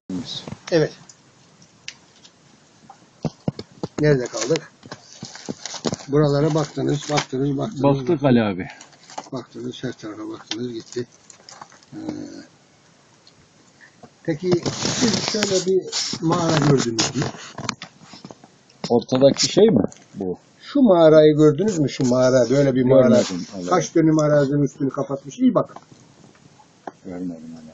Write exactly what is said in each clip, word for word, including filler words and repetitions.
Evet. Nerede kaldık? Buralara baktınız, baktınız, baktınız. Baktık Ali abi. Baktınız, her tarafa baktınız, gitti. Ee, peki siz şöyle bir mağara gördünüz mü? Ortadaki şey mi bu? Şu mağarayı gördünüz mü? Şu mağara, böyle bir mağara. Görmedim, Allah. Kaç dönüm arazinin üstünü kapatmış? İyi bakın. Görmedim Ali.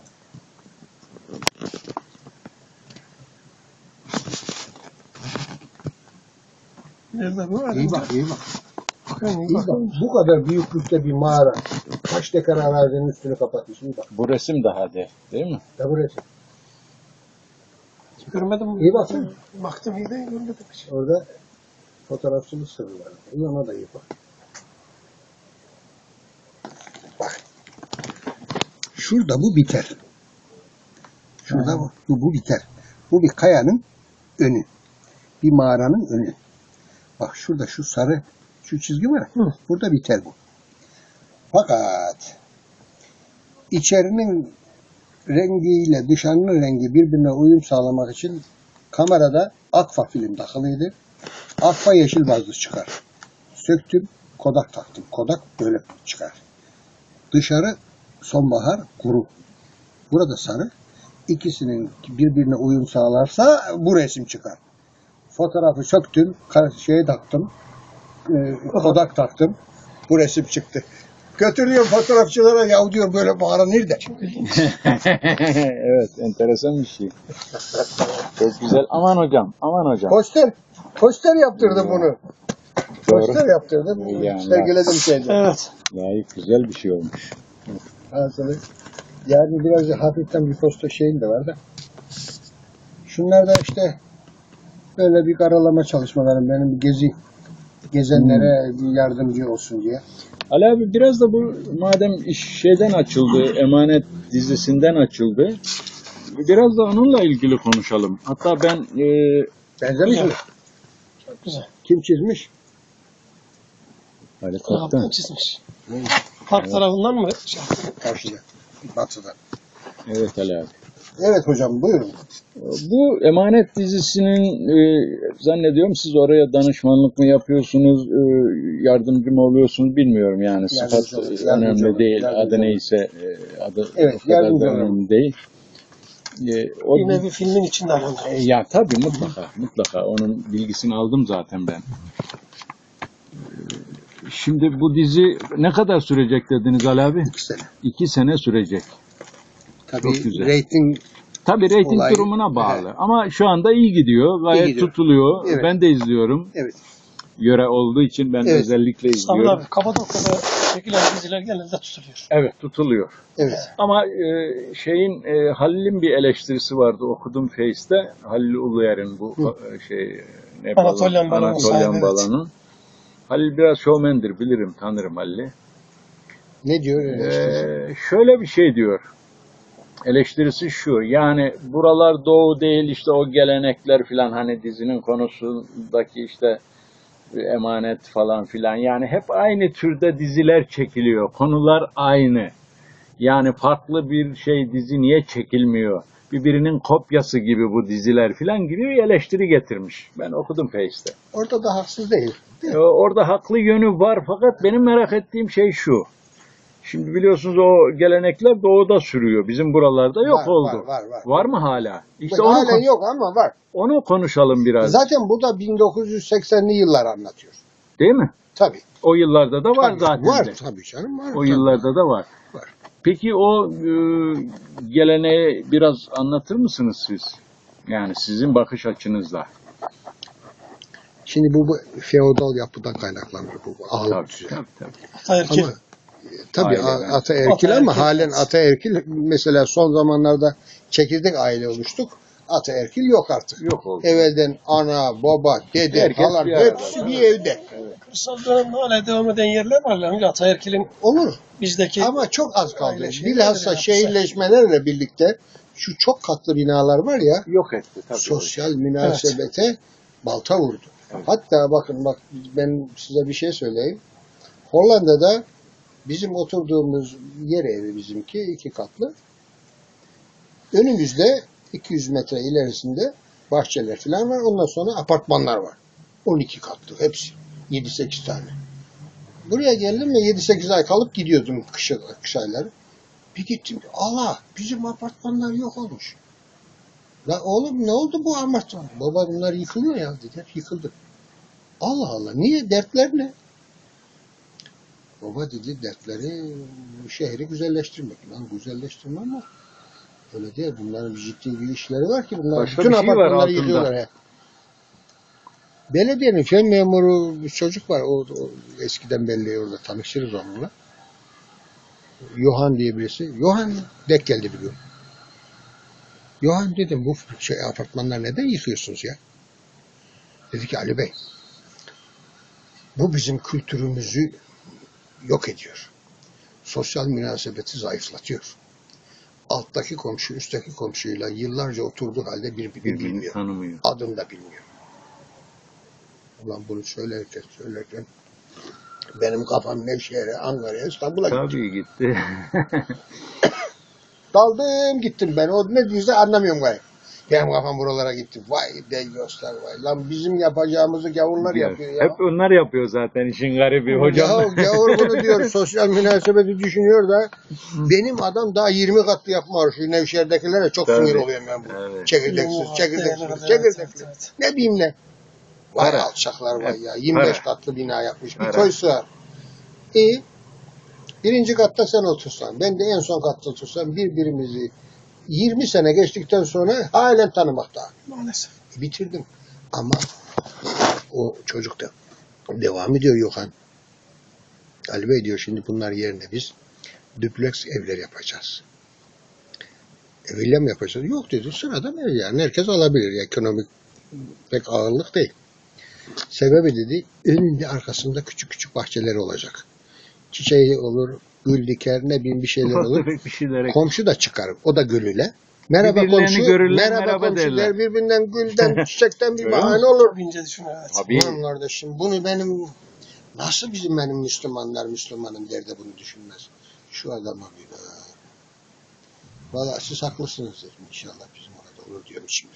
Nerede bu? İyi bak, iyi bak. Bakın, iyi İyi bak. bakın. Bu kadar büyüklükte bir mağara. Kaç dekar arazinin üstünü kapatmış? İyi bak. Bu resim daha de, değil mi? Ya burası. Görmedim. İyi bakın. Baktım iyi de görmedim hiç. Orada fotoğrafçılık sırrı var. İyi, ona da iyi bak. Bak. Şurada bu biter. Şurada Ha. bu, bu, bu biter. Bu bir kayanın önü. Bir mağaranın önü. Bak şurada şu sarı, şu çizgi var. Hı. Burada biter bu. Fakat içerinin rengiyle dışarının rengi birbirine uyum sağlamak için kamerada Agfa film takılıydı. Agfa yeşil bazlı çıkar. Söktüm, Kodak taktım. Kodak böyle çıkar. Dışarı sonbahar kuru. Burada sarı. İkisinin birbirine uyum sağlarsa bu resim çıkar. Fotoğrafı söktüm, şeye taktım, e, Kodak taktım. Bu resim çıktı. Götürüyorum fotoğrafçılara, ya diyor böyle mağara nerede? Evet, enteresan bir şey. Çok güzel. Aman hocam, aman hocam. Poster, poster yaptırdım bunu. Doğru. Poster yaptırdım. Yani. Sergiledim şeyde. Evet. Layık, güzel bir şey olmuş. Aslında yani biraz da hafiften bir poster şeyim de var da. Şunlar da işte böyle bir karalama çalışmalarım, benim gezi gezenlere bir yardımcı olsun diye. Ali abi biraz da bu madem iş şeyden açıldı, Emanet dizisinden açıldı. Biraz da onunla ilgili konuşalım. Hatta ben e, Benzemiş mi? Çok güzel. Kim çizmiş? Ali Kaptan Kaptan. çizmiş. Park tarafından mı? Şey, Karşıda. Batıda. Evet Ali abi. Evet hocam, buyurun. Bu Emanet dizisinin e, zannediyorum siz oraya danışmanlık mı yapıyorsunuz, e, yardımcı mı oluyorsunuz bilmiyorum yani. Sıfat Yardımcı olun, e, yardımcı önemli olun, değil, yardımcı adı olun. neyse e, adı Evet, o kadar yardımcı da olun. önemli değil. E, o, yine bir filmin içinde e, alındı. ya tabii mutlaka, mutlaka onun bilgisini aldım zaten ben. E, Şimdi bu dizi ne kadar sürecek dediniz Ali abi? İki sene. İki sene sürecek. Tabii Çok güzel. reyting Tabii reyting Olay- durumuna bağlı. Evet. Ama şu anda iyi gidiyor. Gayet gidiyor. tutuluyor. Evet. Ben de izliyorum. evet. Yöre olduğu için ben Evet. özellikle Sabri izliyorum. abi Kapadokya'da çekilen diziler genelde tutuluyor. Evet, tutuluyor. Evet. Ama e, şeyin e, Halil'in bir eleştirisi vardı. Okudum Face'te. Halil Uluyer'in bu Hı. e, şey ne Anatolian balon- balonu Anatolian sahibi, evet. balonu. Halil biraz şovmendir, bilirim, tanırım Halil'i. Ne diyor? Ee, şöyle bir şey diyor. Eleştirisi şu. Yani buralar doğu değil, işte o gelenekler filan, hani dizinin konusundaki işte emanet falan filan. Yani hep aynı türde diziler çekiliyor. Konular aynı. Yani farklı bir şey dizi niye çekilmiyor? Birbirinin kopyası gibi bu diziler filan gibi bir eleştiri getirmiş. Ben okudum Face'te. Orada da haksız değil. Ee, orada haklı yönü var, fakat benim merak ettiğim şey şu. Şimdi biliyorsunuz o gelenekler doğuda sürüyor. Bizim buralarda yok Var, oldu. var, var, var. Var mı hala? İşte Bak, onu, halen kon- yok ama var. onu konuşalım biraz. Zaten bu da bin dokuz yüz seksenli yıllar anlatıyor. Değil mi? Tabii. O yıllarda da var Tabii, zaten. Var de. tabii canım. Var, O tabii. yıllarda da var. Var. Peki o e, geleneği biraz anlatır mısınız siz? Yani sizin bakış açınızla. Şimdi bu, bu feodal yapıdan kaynaklanır bu, bu ağalık Tabii, düzeni. tabii, tabii. Ataerkil. Ama tabii Aile, a- ataerkil ama Ataerkil. halen ataerkil, mesela son zamanlarda çekirdek aile oluştuk. Ataerkil yok artık. Yok oldu. Evvelden ana, baba, dede, Herkes halan bir arada. hepsi bir evde. Kırsal dönemde hala devam eden yerler var. Yani ataerkilin Olur. bizdeki Ama çok az kaldı. Aile şeyleri Bilhassa yapsa. şehirleşmelerle birlikte şu çok katlı binalar var ya, Yok etti tabii. sosyal münasebete balta vurdu. Evet. Hatta bakın bak, ben size bir şey söyleyeyim. Hollanda'da bizim oturduğumuz yer evi, bizimki iki katlı. Önümüzde iki yüz metre ilerisinde bahçeler falan var. Ondan sonra apartmanlar var. on iki katlı hepsi. yedi sekiz tane. Buraya geldim ve yedi sekiz ay kalıp gidiyordum kış, kış ayları. Bir gittim. Allah bizim apartmanlar yok olmuş. La oğlum ne oldu bu apartman? Baba bunlar yıkılıyor ya dedi. Hep yıkıldı. Allah Allah. Niye? Dertler ne? Baba dedi dertleri şehri güzelleştirmek. Lan güzelleştirme ama öyle değil. Bunların ciddi bir işleri var ki bunlar Başka bütün bir şey var apartmanları altında. yıkıyorlar he. Belediyenin fen memuru bir çocuk var. O, o eskiden belli orada tanışırız onunla. Yohan diye birisi. Yohan denk geldi bir gün. Yohan dedim bu şey apartmanlar neden yıkıyorsunuz ya? Dedi ki Ali Bey bu bizim kültürümüzü yok ediyor. Sosyal münasebeti zayıflatıyor. Alttaki komşu üstteki komşuyla yıllarca oturduğu halde birbirini Birbirini bilmiyor. tanımıyor. Adını da bilmiyor. Ulan bunu söylerken söylerken benim kafam Nevşehir'e, Ankara'ya, İstanbul'a gitti. Tabii gitti. Daldım gittim ben. O ne diyorsa anlamıyorum gayet. Benim kafam buralara gitti. Vay deyyoslar vay. Lan bizim yapacağımızı gavurlar yapıyor ya. Hep onlar yapıyor zaten işin garibi hocam. Ya gavur bunu diyor. Sosyal münasebeti düşünüyor da benim adam daha yirmi katlı yapmıyor. Şu Nevşehir'dekilere çok Tabii. sinir oluyorum ben bu. Evet. Çekirdeksiz, çekirdeksiz, Evet, çekirdeksiz. evet, evet. Ne bileyim ne. Vay Para. alçaklar vay Hep ya. yirmi beş para. katlı bina yapmış. Bir Para. koy sığar. İyi. Birinci katta sen otursan, ben de en son katta otursam birbirimizi yirmi sene geçtikten sonra halen tanımakta. Maalesef. Bitirdim. Ama o çocuk da devam ediyor Yohan. Ali Bey diyor şimdi bunlar yerine biz dupleks evler yapacağız. Evle mi yapacağız? Yok dedi. Sıradan ev yani. Herkes alabilir. Ekonomik pek ağırlık değil. Sebebi dedi önünde arkasında küçük küçük bahçeleri olacak. Çiçeği olur, gül diker, ne bileyim bir şeyler Ufak olur. tefek bir şeylere. Komşu da çıkar. O da gülüyle. Merhaba Birbirlerini komşu, görürler, merhaba, merhaba komşu derler. der. Birbirinden gülden, çiçekten bir Öyle mi? bahane olur. Çok ince düşün evet. Tabii. Ulan kardeşim bunu benim, nasıl bizim benim Müslümanlar Müslümanım der de bunu düşünmez. Şu adama bir be. Valla siz haklısınız dedim. İnşallah bizim orada olur diyorum şimdi.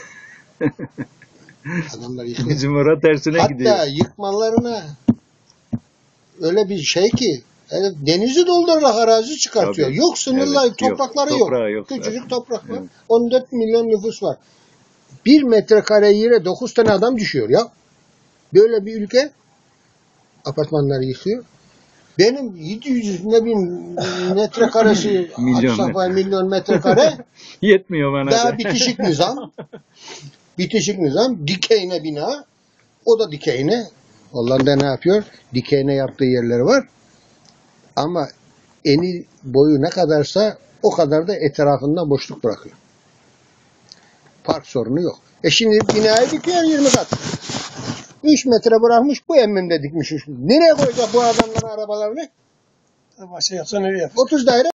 Adamlar yıkıyor. Bizim orada tersine Hatta gidiyor. yıkmalarına öyle bir şey ki yani denizi doldurarak arazi çıkartıyor. Tabii. Yok sınırlar, Evet, yok. toprakları yok. Toprağı yok Küçücük zaten. toprak var. Evet. on dört milyon nüfus var. Bir metrekare yere dokuz tane adam düşüyor ya. Böyle bir ülke apartmanları yıkıyor. Benim yedi yüz ne bin metrekaresi Milyon Safa milyon metrekare Yetmiyor bana daha da. bitişik nizam. Bitişik nizam. Dikeyine bina. O da dikeyine. Hollanda ne yapıyor? Dikeyine yaptığı yerleri var. Ama eni boyu ne kadarsa o kadar da etrafında boşluk bırakıyor. Park sorunu yok. E şimdi binayı dikiyor yirmi kat. üç metre bırakmış bu emmimde dikmiş. Nereye koyacak bu adamların arabalarını? Başka yapsa nereye yapar? otuz daire